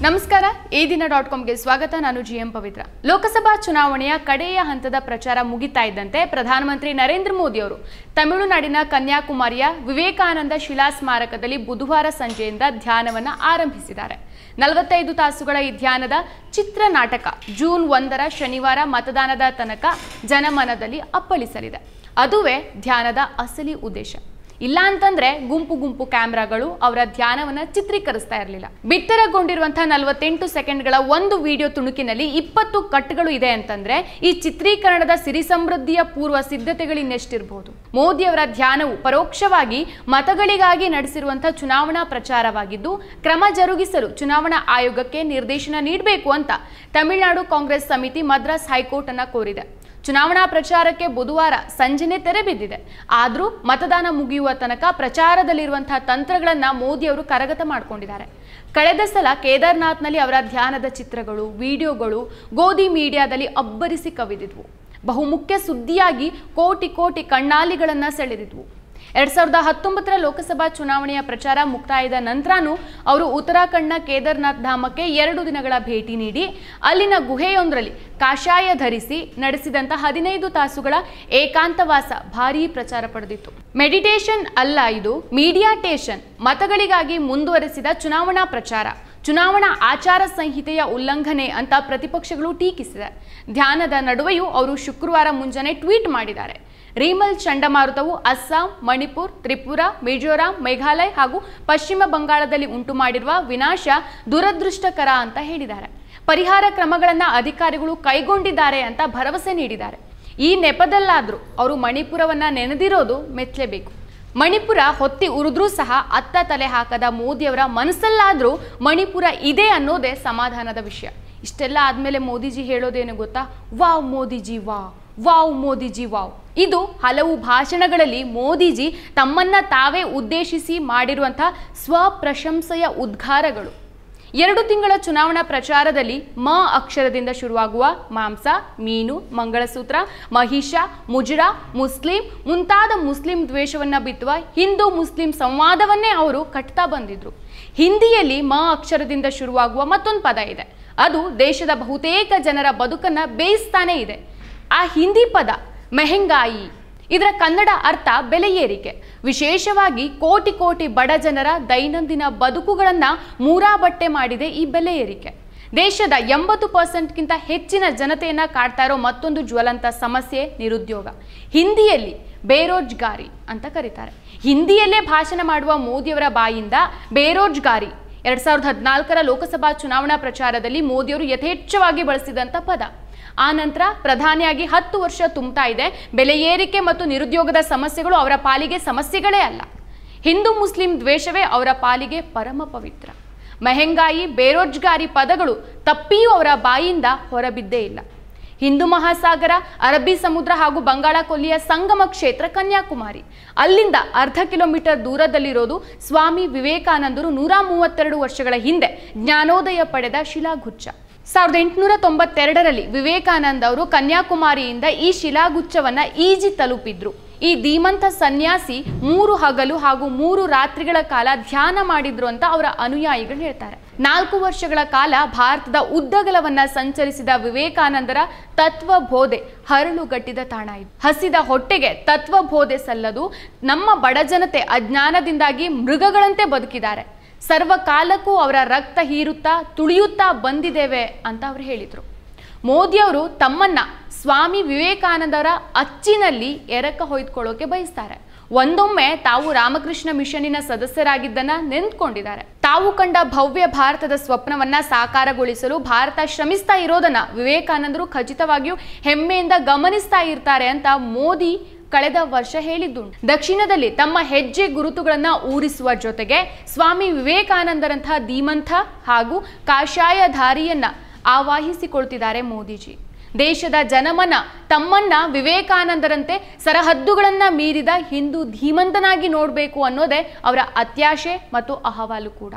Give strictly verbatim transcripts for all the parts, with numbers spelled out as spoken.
ನಮಸ್ಕಾರ ಈ ದಿನ ಡಾಟ್ ಕಾಮ್ಗೆ ಸ್ವಾಗತ. ನಾನು ಜಿ ಎಂ ಪವಿತ್ರ. ಲೋಕಸಭಾ ಚುನಾವಣೆಯ ಕಡೆಯ ಹಂತದ ಪ್ರಚಾರ ಮುಗಿತಾ ಇದ್ದಂತೆ ಪ್ರಧಾನಮಂತ್ರಿ ನರೇಂದ್ರ ಮೋದಿ ಅವರು ತಮಿಳುನಾಡಿನ ಕನ್ಯಾಕುಮಾರಿಯ ವಿವೇಕಾನಂದ ಶಿಲಾ ಸ್ಮಾರಕದಲ್ಲಿ ಬುಧವಾರ ಸಂಜೆಯಿಂದ ಧ್ಯಾನವನ್ನು ಆರಂಭಿಸಿದ್ದಾರೆ. ನಲವತ್ತೈದು ತಾಸುಗಳ ಈ ಧ್ಯಾನದ ಚಿತ್ರ ನಾಟಕ ಜೂನ್ ಒಂದರ ಶನಿವಾರ ಮತದಾನದ ತನಕ ಜನಮನದಲ್ಲಿ ಅಪ್ಪಳಿಸಲಿದೆ. ಅದುವೇ ಧ್ಯಾನದ ಅಸಲಿ ಉದ್ದೇಶ. ಇಲ್ಲ ಅಂತಂದ್ರೆ ಗುಂಪು ಗುಂಪು ಕ್ಯಾಮೆರಾಗಳು ಅವರ ಧ್ಯಾನವನ್ನ ಚಿತ್ರೀಕರಿಸ್ತಾ ಇರಲಿಲ್ಲ. ಬಿತ್ತರಗೊಂಡಿರುವಂತಹ ನಲವತ್ತೆಂಟು ಸೆಕೆಂಡ್ಗಳ ಒಂದು ವಿಡಿಯೋ ತುಣುಕಿನಲ್ಲಿ ಇಪ್ಪತ್ತು ಕಟ್ಗಳು ಇದೆ ಅಂತಂದ್ರೆ ಈ ಚಿತ್ರೀಕರಣದ ಸಿರಿ ಸಮೃದ್ಧಿಯ ಪೂರ್ವ ಸಿದ್ಧತೆಗಳಿನ್ನೆಷ್ಟಿರಬಹುದು. ಮೋದಿ ಅವರ ಧ್ಯಾನವು ಪರೋಕ್ಷವಾಗಿ ಮತಗಳಿಗಾಗಿ ನಡೆಸಿರುವಂತಹ ಚುನಾವಣಾ ಪ್ರಚಾರವಾಗಿದ್ದು, ಕ್ರಮ ಜರುಗಿಸಲು ಚುನಾವಣಾ ಆಯೋಗಕ್ಕೆ ನಿರ್ದೇಶನ ನೀಡಬೇಕು ಅಂತ ತಮಿಳುನಾಡು ಕಾಂಗ್ರೆಸ್ ಸಮಿತಿ ಮದ್ರಾಸ್ ಹೈಕೋರ್ಟ್ ಅನ್ನ ಕೋರಿದೆ. ಚುನಾವಣಾ ಪ್ರಚಾರಕ್ಕೆ ಬುಧವಾರ ಸಂಜೆನೆ ತೆರೆ ಬಿದ್ದಿದೆ. ಆದರೂ ಮತದಾನ ಮುಗಿಯುವ ತನಕ ಪ್ರಚಾರದಲ್ಲಿರುವಂತಹ ತಂತ್ರಗಳನ್ನ ಮೋದಿ ಅವರು ಕರಗತ ಮಾಡಿಕೊಂಡಿದ್ದಾರೆ. ಕಳೆದ ಸಲ ಕೇದಾರ್ನಾಥ್ನಲ್ಲಿ ಅವರ ಧ್ಯಾನದ ಚಿತ್ರಗಳು, ವಿಡಿಯೋಗಳು ಗೋಧಿ ಮೀಡಿಯಾದಲ್ಲಿ ಅಬ್ಬರಿಸಿ ಕವಿದಿದ್ವು. ಬಹುಮುಖ್ಯ ಸುದ್ದಿಯಾಗಿ ಕೋಟಿ ಕೋಟಿ ಕಣ್ಣಾಲಿಗಳನ್ನ ಸೆಳೆದಿದ್ವು. ಎರಡ್ ಸಾವಿರದ ಹತ್ತೊಂಬತ್ತರ ಲೋಕಸಭಾ ಚುನಾವಣೆಯ ಪ್ರಚಾರ ಮುಕ್ತಾಯದ ನಂತರನೂ ಅವರು ಉತ್ತರಾಖಂಡ್ನ ಕೇದಾರ್ನಾಥ್ ಧಾಮಕ್ಕೆ ಎರಡು ದಿನಗಳ ಭೇಟಿ ನೀಡಿ ಅಲ್ಲಿನ ಗುಹೆಯೊಂದರಲ್ಲಿ ಕಾಷಾಯ ಧರಿಸಿ ನಡೆಸಿದಂತ ಹದಿನೈದು ತಾಸುಗಳ ಏಕಾಂತವಾಸ ಭಾರೀ ಪ್ರಚಾರ ಪಡೆದಿತ್ತು. ಮೆಡಿಟೇಷನ್ ಅಲ್ಲ, ಇದು ಮೀಡಿಯಾಟೇಷನ್. ಮತಗಳಿಗಾಗಿ ಮುಂದುವರೆಸಿದ ಚುನಾವಣಾ ಪ್ರಚಾರ, ಚುನಾವಣಾ ಆಚಾರ ಸಂಹಿತೆಯ ಉಲ್ಲಂಘನೆ ಅಂತ ಪ್ರತಿಪಕ್ಷಗಳು ಟೀಕಿಸಿದೆ. ಧ್ಯಾನದ ನಡುವೆಯೂ ಅವರು ಶುಕ್ರವಾರ ಮುಂಜಾನೆ ಟ್ವೀಟ್ ಮಾಡಿದ್ದಾರೆ. ರೀಮಲ್ ಚಂಡಮಾರುತವು ಅಸ್ಸಾಂ, ಮಣಿಪುರ್, ತ್ರಿಪುರಾ, ಮಿಜೋರಾಂ, ಮೇಘಾಲಯ ಹಾಗೂ ಪಶ್ಚಿಮ ಬಂಗಾಳದಲ್ಲಿ ಉಂಟು ಮಾಡಿರುವ ವಿನಾಶ ದುರದೃಷ್ಟಕರ ಅಂತ ಹೇಳಿದ್ದಾರೆ. ಪರಿಹಾರ ಕ್ರಮಗಳನ್ನು ಅಧಿಕಾರಿಗಳು ಕೈಗೊಂಡಿದ್ದಾರೆ ಅಂತ ಭರವಸೆ ನೀಡಿದ್ದಾರೆ. ಈ ನೆಪದಲ್ಲಾದರೂ ಅವರು ಮಣಿಪುರವನ್ನ ನೆನೆದಿರೋದು ಮೆಚ್ಚಲೇಬೇಕು. ಮಣಿಪುರ ಹೊತ್ತಿ ಉರಿದ್ರೂ ಸಹ ಅತ್ತ ತಲೆ ಹಾಕದ ಮೋದಿಯವರ ಮನಸ್ಸಲ್ಲಾದರೂ ಮಣಿಪುರ ಇದೆ ಅನ್ನೋದೇ ಸಮಾಧಾನದ ವಿಷಯ. ಇಷ್ಟೆಲ್ಲ ಆದ್ಮೇಲೆ ಮೋದಿಜಿ ಹೇಳೋದೇನು ಗೊತ್ತಾ? Wow Modiji wow, wow Modiji wow. ಇದು ಹಲವು ಭಾಷಣಗಳಲ್ಲಿ ಮೋದಿಜಿ ತಮ್ಮನ್ನ ತಾವೇ ಉದ್ದೇಶಿಸಿ ಮಾಡಿರುವಂತಹ ಸ್ವಪ್ರಶಂಸೆಯ ಉದ್ಗಾರಗಳು. ಎರಡು ತಿಂಗಳ ಚುನಾವಣಾ ಪ್ರಚಾರದಲ್ಲಿ ಮ ಅಕ್ಷರದಿಂದ ಶುರುವಾಗುವ ಮಾಂಸ, ಮೀನು, ಮಂಗಳಸೂತ್ರ, ಮಹಿಷ, ಮುಜರಾ, ಮುಸ್ಲಿಂ ಮುಂತಾದ ಮುಸ್ಲಿಂ ದ್ವೇಷವನ್ನ ಬಿತ್ತುವ ಹಿಂದೂ ಮುಸ್ಲಿಂ ಸಂವಾದವನ್ನೇ ಅವರು ಕಟ್ತಾ ಬಂದಿದ್ರು. ಹಿಂದಿಯಲ್ಲಿ ಮ ಅಕ್ಷರದಿಂದ ಶುರುವಾಗುವ ಮತ್ತೊಂದು ಪದ ಇದೆ. ಅದು ದೇಶದ ಬಹುತೇಕ ಜನರ ಬದುಕನ್ನ ಬೇಯಿಸ್ತಾನೆ ಇದೆ. ಆ ಹಿಂದಿ ಪದ ಮೆಹಂಗಾಯಿ. ಇದರ ಕನ್ನಡ ಅರ್ಥ ಬೆಲೆ ಏರಿಕೆ. ವಿಶೇಷವಾಗಿ ಕೋಟಿ ಕೋಟಿ ಬಡ ಜನರ ದೈನಂದಿನ ಬದುಕುಗಳನ್ನ ಮೂರಾ ಬಟ್ಟೆ ಮಾಡಿದೆ ಈ ಬೆಲೆ ಏರಿಕೆ. ದೇಶದ ಎಂಬತ್ತು ಪರ್ಸೆಂಟ್ಗಿಂತ ಹೆಚ್ಚಿನ ಜನತೆಯನ್ನ ಕಾಡ್ತಾ ಇರೋ ಮತ್ತೊಂದು ಜ್ವಲಂತ ಸಮಸ್ಯೆ ನಿರುದ್ಯೋಗ. ಹಿಂದಿಯಲ್ಲಿ ಬೇರೋಜ್ಗಾರಿ ಅಂತ ಕರೀತಾರೆ. ಹಿಂದಿಯಲ್ಲೇ ಭಾಷಣ ಮಾಡುವ ಮೋದಿಯವರ ಬಾಯಿಂದ ಬೇರೋಜ್ಗಾರಿ ಎರಡ್ ಸಾವಿರದ ಹದಿನಾಲ್ಕರ ಲೋಕಸಭಾ ಚುನಾವಣಾ ಪ್ರಚಾರದಲ್ಲಿ ಮೋದಿಯವರು ಯಥೇಚ್ಛವಾಗಿ ಬಳಸಿದಂಥ ಪದ. ಆ ನಂತರ ಪ್ರಧಾನಿಯಾಗಿ ಹತ್ತು ವರ್ಷ ತುಂಬ್ತಾ ಇದೆ. ಬೆಲೆ ಏರಿಕೆ ಮತ್ತು ನಿರುದ್ಯೋಗದ ಸಮಸ್ಯೆಗಳು ಅವರ ಪಾಲಿಗೆ ಸಮಸ್ಯೆಗಳೇ ಅಲ್ಲ. ಹಿಂದೂ ಮುಸ್ಲಿಂ ದ್ವೇಷವೇ ಅವರ ಪಾಲಿಗೆ ಪರಮ ಪವಿತ್ರ. ಮೆಹಂಗಾಯಿ, ಬೇರೋಜ್ಗಾರಿ ಪದಗಳು ತಪ್ಪಿಯೂ ಅವರ ಬಾಯಿಂದ ಹೊರಬಿದ್ದೇ ಇಲ್ಲ. ಹಿಂದೂ ಮಹಾಸಾಗರ, ಅರಬ್ಬಿ ಸಮುದ್ರ ಹಾಗೂ ಬಂಗಾಳ ಕೊಲ್ಲಿಯ ಸಂಗಮ ಕ್ಷೇತ್ರ ಕನ್ಯಾಕುಮಾರಿ. ಅಲ್ಲಿಂದ ಅರ್ಧ ಕಿಲೋಮೀಟರ್ ದೂರದಲ್ಲಿರೋದು ಸ್ವಾಮಿ ವಿವೇಕಾನಂದರು ನೂರ ಮೂವತ್ತೆರಡು ವರ್ಷಗಳ ಹಿಂದೆ ಜ್ಞಾನೋದಯ ಪಡೆದ ಶಿಲಾಗುಚ್ಛ. ಸಾವಿರದ ಎಂಟುನೂರ ತೊಂಬತ್ತೆರಡರಲ್ಲಿ ವಿವೇಕಾನಂದ ಅವರು ಕನ್ಯಾಕುಮಾರಿಯಿಂದ ಈ ಶಿಲಾಗುಚ್ಛವನ್ನ ಈಜಿ ತಲುಪಿದ್ರು. ಈ ಧೀಮಂತ ಸನ್ಯಾಸಿ ಮೂರು ಹಗಲು ಹಾಗೂ ಮೂರು ರಾತ್ರಿಗಳ ಕಾಲ ಧ್ಯಾನ ಮಾಡಿದ್ರು ಅಂತ ಅವರ ಅನುಯಾಯಿಗಳು ಹೇಳ್ತಾರೆ. ನಾಲ್ಕು ವರ್ಷಗಳ ಕಾಲ ಭಾರತದ ಉದ್ದಗಲವನ್ನ ಸಂಚರಿಸಿದ ವಿವೇಕಾನಂದರ ತತ್ವಬೋಧೆ ಹರಳುಗಟ್ಟಿದ ತಾಣ ಇದು. ಹಸಿದ ಹೊಟ್ಟೆಗೆ ತತ್ವಬೋಧೆ ಸಲ್ಲದು. ನಮ್ಮ ಬಡಜನತೆ ಅಜ್ಞಾನದಿಂದಾಗಿ ಮೃಗಗಳಂತೆ ಬದುಕಿದ್ದಾರೆ. ಸರ್ವಕಾಲಕ್ಕೂ ಅವರ ರಕ್ತ ಹೀರುತ್ತಾ ತುಳಿಯುತ್ತಾ ಬಂದಿದ್ದೇವೆ ಅಂತ ಅವರು ಹೇಳಿದರು. ಮೋದಿಯವರು ತಮ್ಮನ್ನ ಸ್ವಾಮಿ ವಿವೇಕಾನಂದರ ಅಚ್ಚಿನಲ್ಲಿ ಎರಕ ಹೊಯ್ದುಕೊಳ್ಳೋಕೆ ಬಯಸ್ತಾರೆ. ಒಂದೊಮ್ಮೆ ತಾವು ರಾಮಕೃಷ್ಣ ಮಿಷನ್ನಿನ ಸದಸ್ಯರಾಗಿದ್ದನ್ನ ನೆನ್ಕೊಂಡಿದ್ದಾರೆ. ತಾವು ಕಂಡ ಭವ್ಯ ಭಾರತದ ಸ್ವಪ್ನವನ್ನ ಸಾಕಾರಗೊಳಿಸಲು ಭಾರತ ಶ್ರಮಿಸ್ತಾ ಇರೋದನ್ನ ವಿವೇಕಾನಂದರು ಖಚಿತವಾಗಿಯೂ ಹೆಮ್ಮೆಯಿಂದ ಗಮನಿಸ್ತಾ ಇರ್ತಾರೆ ಅಂತ ಮೋದಿ ಕಳೆದ ವರ್ಷ ಹೇಳಿದ್ದುಂಟು. ದಕ್ಷಿಣದಲ್ಲಿ ತಮ್ಮ ಹೆಜ್ಜೆ ಗುರುತುಗಳನ್ನ ಊರಿಸುವ ಜೊತೆಗೆ ಸ್ವಾಮಿ ವಿವೇಕಾನಂದರಂತಹ ಧೀಮಂತ ಹಾಗೂ ಕಾಷಾಯಧಾರಿಯನ್ನ ಆವಾಹಿಸಿಕೊಳ್ತಿದ್ದಾರೆ ಮೋದಿಜಿ. ದೇಶದ ಜನಮನ ತಮ್ಮನ್ನ ವಿವೇಕಾನಂದರಂತೆ ಸರಹದ್ದುಗಳನ್ನ ಮೀರಿದ ಹಿಂದೂ ಧೀಮಂತನಾಗಿ ನೋಡಬೇಕು ಅನ್ನೋದೇ ಅವರ ಅತ್ಯಾಶೆ ಮತ್ತು ಅಹವಾಲು ಕೂಡ.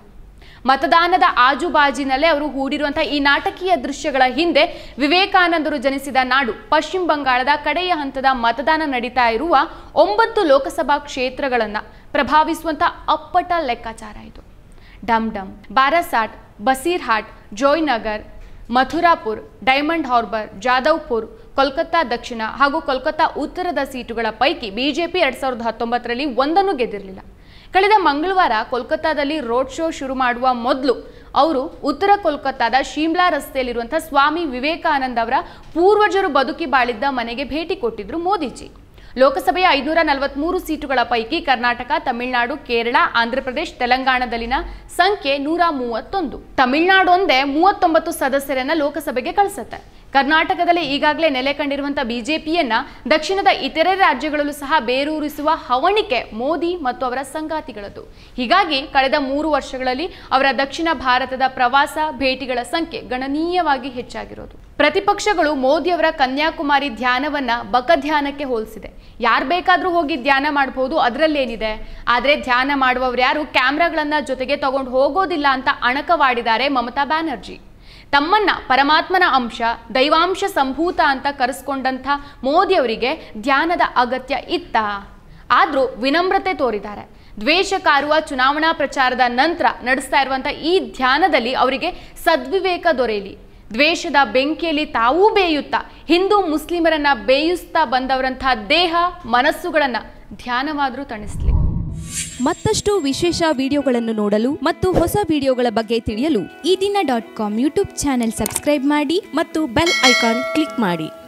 ಮತದಾನದ ಆಜುಬಾಜಿನಲ್ಲೇ ಅವರು ಹೂಡಿರುವಂತಹ ಈ ನಾಟಕೀಯ ದೃಶ್ಯಗಳ ಹಿಂದೆ ವಿವೇಕಾನಂದರು ಜನಿಸಿದ ನಾಡು ಪಶ್ಚಿಮ ಬಂಗಾಳದ ಕಡೆಯ ಹಂತದ ಮತದಾನ ನಡೀತಾ ಇರುವ ಒಂಬತ್ತು ಲೋಕಸಭಾ ಕ್ಷೇತ್ರಗಳನ್ನ ಪ್ರಭಾವಿಸುವಂತಹ ಅಪ್ಪಟ ಲೆಕ್ಕಾಚಾರ ಇದು. ಡಮ್ ಡಮ್, ಬಾರಾಸಾಟ್, ಬಸೀರ್ಹಾಟ್, ಜೋಯ್ನಗರ್, ಮಥುರಾಪುರ್, ಡೈಮಂಡ್ ಹಾರ್ಬರ್, ಜಾಧವ್ಪುರ್, ಕೋಲ್ಕತ್ತಾ ದಕ್ಷಿಣ ಹಾಗೂ ಕೋಲ್ಕತ್ತಾ ಉತ್ತರದ ಸೀಟುಗಳ ಪೈಕಿ ಬಿಜೆಪಿ ಎರಡ್ ಸಾವಿರದ ಹತ್ತೊಂಬತ್ತರಲ್ಲಿ ಒಂದನ್ನು ಗೆದ್ದಿರಲಿಲ್ಲ. ಕಳೆದ ಮಂಗಳವಾರ ಕೋಲ್ಕತ್ತಾದಲ್ಲಿ ರೋಡ್ ಶೋ ಶುರು ಮಾಡುವ ಮೊದಲು ಅವರು ಉತ್ತರ ಕೋಲ್ಕತ್ತಾದ ಶಿಮ್ಲಾ ರಸ್ತೆಯಲ್ಲಿರುವಂತಹ ಸ್ವಾಮಿ ವಿವೇಕಾನಂದ ಅವರ ಪೂರ್ವಜರು ಬದುಕಿ ಬಾಳಿದ್ದ ಮನೆಗೆ ಭೇಟಿ ಕೊಟ್ಟಿದ್ರು ಮೋದಿಜಿ. ಲೋಕಸಭೆಯ ಐನೂರ ನಲವತ್ಮೂರು ಸೀಟುಗಳ ಪೈಕಿ ಕರ್ನಾಟಕ, ತಮಿಳುನಾಡು, ಕೇರಳ, ಆಂಧ್ರಪ್ರದೇಶ, ತೆಲಂಗಾಣದಲ್ಲಿನ ಸಂಖ್ಯೆ ನೂರ ಮೂವತ್ತೊಂದು. ತಮಿಳುನಾಡು ಒಂದೇ ಮೂವತ್ತೊಂಬತ್ತು ಸದಸ್ಯರನ್ನ ಲೋಕಸಭೆಗೆ ಕಳಿಸುತ್ತೆ. ಕರ್ನಾಟಕದಲ್ಲಿ ಈಗಾಗಲೇ ನೆಲೆ ಕಂಡಿರುವಂತಹ ಬಿಜೆಪಿಯನ್ನ ದಕ್ಷಿಣದ ಇತರೆ ರಾಜ್ಯಗಳಲ್ಲೂ ಸಹ ಬೇರೂರಿಸುವ ಹವಣಿಕೆ ಮೋದಿ ಮತ್ತು ಅವರ ಸಂಗಾತಿಗಳದ್ದು. ಹೀಗಾಗಿ ಕಳೆದ ಮೂರು ವರ್ಷಗಳಲ್ಲಿ ಅವರ ದಕ್ಷಿಣ ಭಾರತದ ಪ್ರವಾಸ ಭೇಟಿಗಳ ಸಂಖ್ಯೆ ಗಣನೀಯವಾಗಿ ಹೆಚ್ಚಾಗಿರೋದು. ಪ್ರತಿಪಕ್ಷಗಳು ಮೋದಿ ಅವರ ಕನ್ಯಾಕುಮಾರಿ ಧ್ಯಾನವನ್ನ ಬಕಧ್ಯಾನಕ್ಕೆ ಹೋಲಿಸಿದೆ. ಯಾರು ಬೇಕಾದ್ರೂ ಹೋಗಿ ಧ್ಯಾನ ಮಾಡಬಹುದು, ಅದರಲ್ಲೇನಿದೆ. ಆದರೆ ಧ್ಯಾನ ಮಾಡುವವರು ಯಾರು ಕ್ಯಾಮ್ರಾಗಳನ್ನ ಜೊತೆಗೆ ತಗೊಂಡು ಹೋಗೋದಿಲ್ಲ ಅಂತ ಅಣಕವಾಡಿದ್ದಾರೆ ಮಮತಾ ಬ್ಯಾನರ್ಜಿ. ತಮ್ಮನ್ನ ಪರಮಾತ್ಮನ ಅಂಶ, ದೈವಾಂಶ ಸಂಭೂತ ಅಂತ ಕರೆಸ್ಕೊಂಡಂಥ ಮೋದಿ ಅವರಿಗೆ ಧ್ಯಾನದ ಅಗತ್ಯ ಇತ್ತ? ಆದ್ರೂ ವಿನಮ್ರತೆ ತೋರಿದ್ದಾರೆ. ದ್ವೇಷ ಕಾರುವ ಚುನಾವಣಾ ಪ್ರಚಾರದ ನಂತರ ನಡೆಸ್ತಾ ಇರುವಂಥ ಈ ಧ್ಯಾನದಲ್ಲಿ ಅವರಿಗೆ ಸದ್ವಿವೇಕ ದೊರೆಯಲಿ. ದ್ವೇಷದ ಬೆಂಕಿಯಲ್ಲಿ ತಾವೂ ಬೇಯುತ್ತಾ ಹಿಂದೂ ಮುಸ್ಲಿಮರನ್ನ ಬೇಯಿಸ್ತಾ ಬಂದವರಂತಹ ದೇಹ ಮನಸ್ಸುಗಳನ್ನ ಧ್ಯಾನವಾದರೂ ತಣಿಸ್ಲಿ. ಮತ್ತಷ್ಟು ವಿಶೇಷ ವಿಡಿಯೋಗಳನ್ನು ನೋಡಲು ಮತ್ತು ಹೊಸ ವಿಡಿಯೋಗಳ ಬಗ್ಗೆ ತಿಳಿಯಲು Eedina dot com YouTube channel subscribe ಮಾಡಿ ಮತ್ತು ಬೆಲ್ ಐಕಾನ್ ಕ್ಲಿಕ್ ಮಾಡಿ.